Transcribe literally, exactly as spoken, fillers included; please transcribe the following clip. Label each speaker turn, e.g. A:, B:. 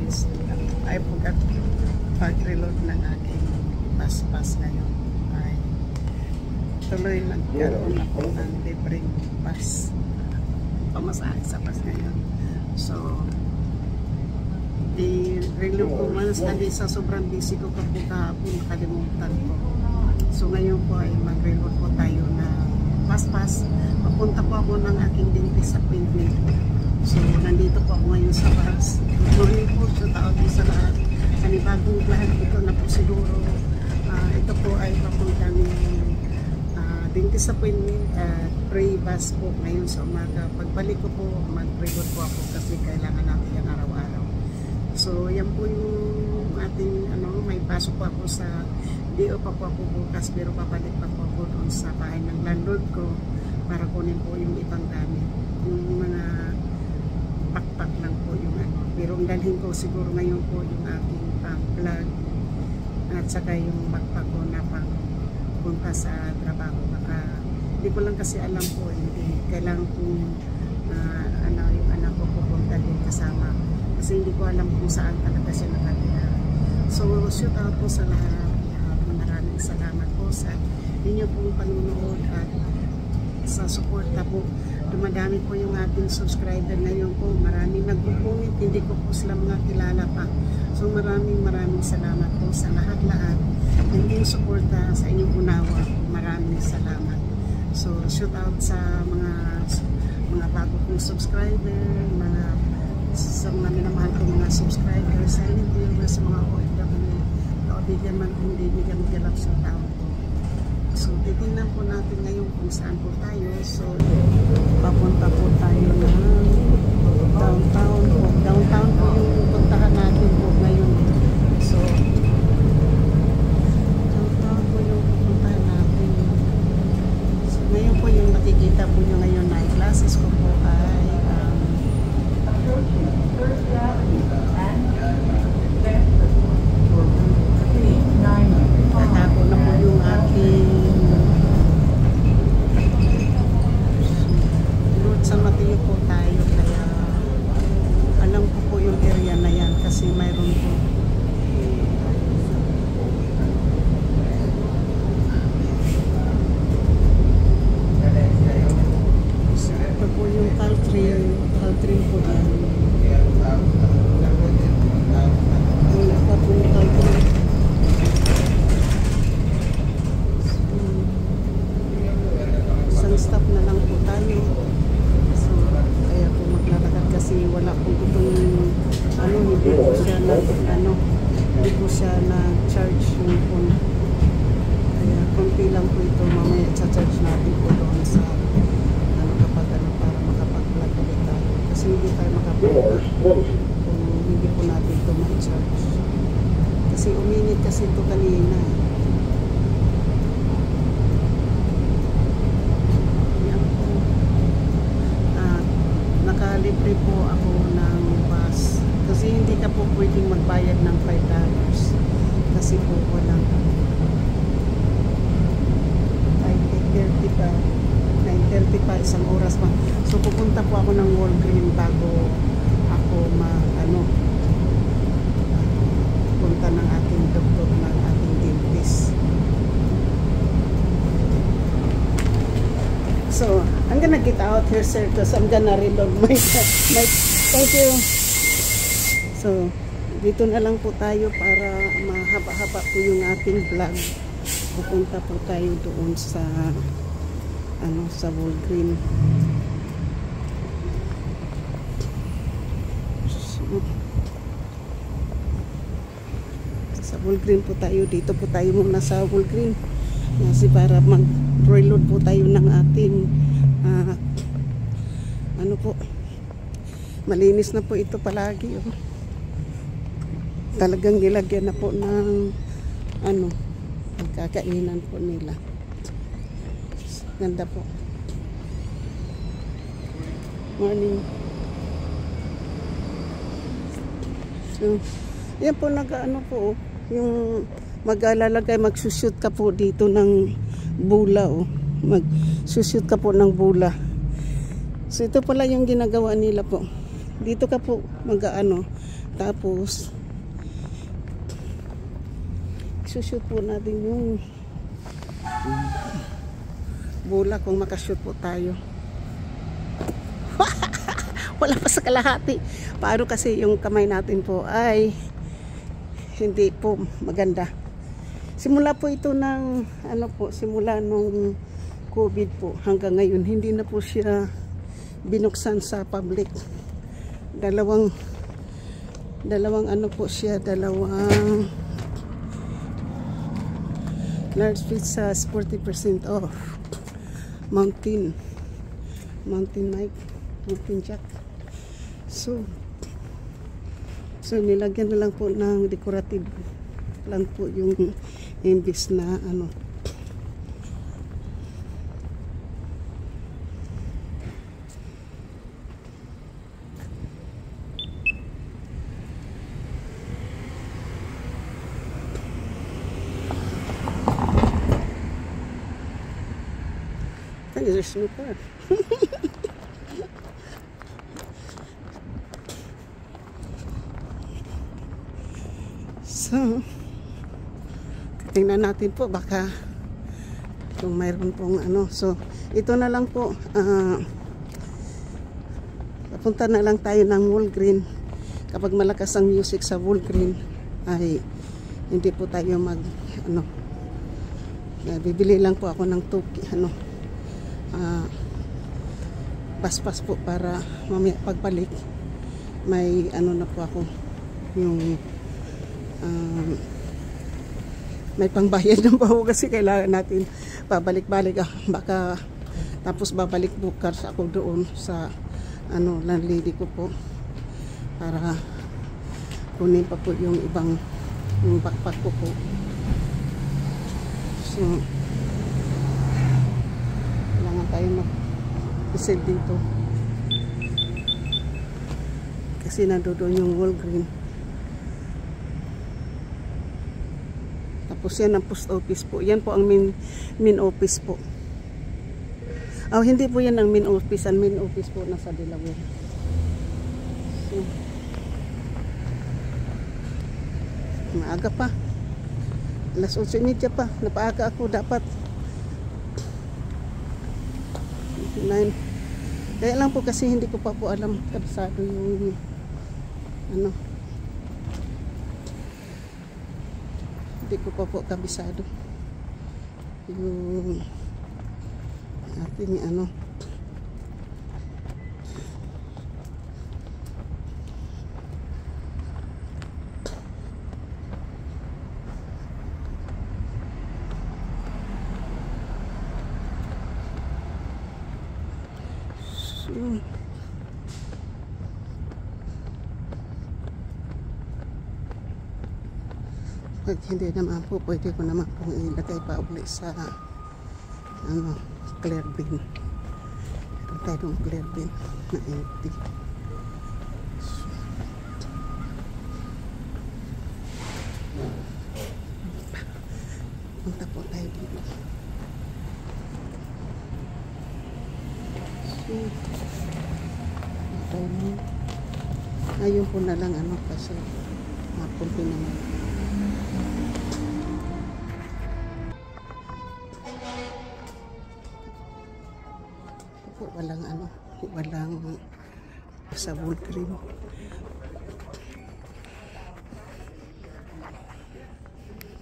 A: guys, I forgot pag-reload ng aking pass-pass ngayon. Ay tuloy nagkaroon ako ng libreng pass, pamasahe sa pass ngayon. So di reload ko man sa sobrang busy ko kapag kahapon, nakalimutan ko. So ngayon po ay mag-reload po tayo na pass-pass. Papunta po ako ng aking dentist appointment. So nandito po ako ngayon sa bus. Good morning po sa tao sa lahat. Panibagong lahat ito na po siguro. Uh, ito po ay papunta ng uh, dentist appointment at pre-bus po ngayon sa umaga. Pagbalik ko po, mag-reload po ako kasi kailangan natin yan araw-araw. So yan po yung ating ano, may pasok po ako sa D O pa po ako bukas, pero papalik pa po ako doon sa bahay ng landlord ko para kunin po yung ibang gamit. Yung mga backpack lang po yung ano. Pero ang dalhin ko siguro ngayon po yung aking pang vlog at saka yung backpack ko na pang punta sa trabaho. Baka hindi ko lang kasi alam po, hindi kailangan kong uh, ano, yung anak ko pupunta din kasama kasi hindi ko alam kung saan talaga siya nakatira. So shout out po sa lahat. Maraming salamat po sa inyo pong panunood at sa suporta po. Dumadami po yung ating subscriber ngayon po. Maraming nag-comment, hindi ko po sila mga kilala pa. So maraming maraming salamat po sa lahat-lahat ng inyong suporta, sa inyong unawa. Maraming salamat. So shout out sa mga mga bago kong subscriber, mga sa mga minamahal kong mga subscriber, silent viewers, sa mga O F W, bigyan man hindi bigyan galak sa tao po. So titingnan po natin ngayon kung saan po tayo. So papunta po tayo na downtown po. Downtown po yung puntahan natin po ngayon. So downtown po yung pupuntahan natin. So ngayon po yung nakikita po nyo ngayon na classes ko po ay um, Tatako na po yung aking Lord San Mateo po tayo, kaya alam ko po yung area na yan kasi mayroon po ito po yung Caltrin Caltrin po yan. Wala pa po yung Caltrin. Stop na lang po tayo. So kaya po maglalakad kasi wala po itong ano, hindi po siya na ano, hindi po siya na charge yung phone. Kaya konti lang po ito, mamaya cha-charge natin po doon sa ano, kapag ano, para makapag-vlog ulit tayo. Kasi hindi tayo makapag-vlog kung hindi po natin ito ma-charge. Kasi uminit kasi ito kanina. Nakalibre po ako ng bus kasi hindi ka po pwedeng magbayad ng five dollars kasi po walang nine thirty pa nine thirty pa, isang oras pa. So pupunta po ako ng Walgreen bago ako mag ano punta ng ating doktor, ng ating dentist. So, I'm gonna get out here, sir, because I'm gonna reload my, my, thank you. So, dito na lang po tayo para mahaba-haba po yung ating vlog. Pupunta po tayo doon sa, ano, sa Walgreen. So, sa Walgreen po tayo, dito po tayo muna sa Walgreen. Kasi para mag-reload po tayo ng ating uh, ano po, malinis na po ito palagi, oh. Talagang nilagyan na po ng ano, pagkakainan po nila. Ganda po. Morning. So yan po, nag-ano po, oh, yung mag-alalagay, magsushoot ka po dito ng bula, oh. Magsushoot ka po ng bula. So ito pala yung ginagawa nila po. Dito ka po mag-ano. Tapos, isushoot po natin yung bola kung makashoot po tayo. Wala pa sa kalahati. Paano kasi yung kamay natin po ay hindi po maganda. Simula po ito ng ano po, simula nung COVID po hanggang ngayon hindi na po siya binuksan sa public. Dalawang dalawang ano po siya, dalawang large pizza forty percent off. Mountain Mountain Mike, Mountain Jack. So, so nilagyan na lang po ng decorative lang po yung imbis na ano. There's no car. So, tingnan natin po baka kung mayroon pong ano. So, ito na lang po. Uh, papunta na lang tayo ng Walgreen. Kapag malakas ang music sa Walgreen, ay hindi po tayo mag ano. Uh, bibili lang po ako ng tuki, ano. Uh, paspas po para mamaya pagbalik may ano na po ako yung um, may pangbayad na po kasi kailangan natin pabalik-balik ah, baka tapos babalik bukas ako doon sa ano landlady ko po para kunin pa po yung ibang yung backpack ko po. So tayo mag-isip dito kasi nandoon yung Walgreen. Tapos yan ang post office po, yan po ang main, main office po. Oh, hindi po yan ang main office, ang main office po nasa Delaware. So, maaga pa, alas otso trenta pa, napaaga ako dapat nine. Kaya lang po kasi hindi ko pa po alam kabisado yung ano, hindi ko pa po kabisado yung ating ano Hmm. Pag hindi naman po, pwede ko naman pong ilagay pa ulit sa ano, clear bin. Meron tayong clear bin na empty. Punta po tayo dito. So, ayun po na lang ano kasi hapon din naman. Po walang ano, walang sa Walgreen.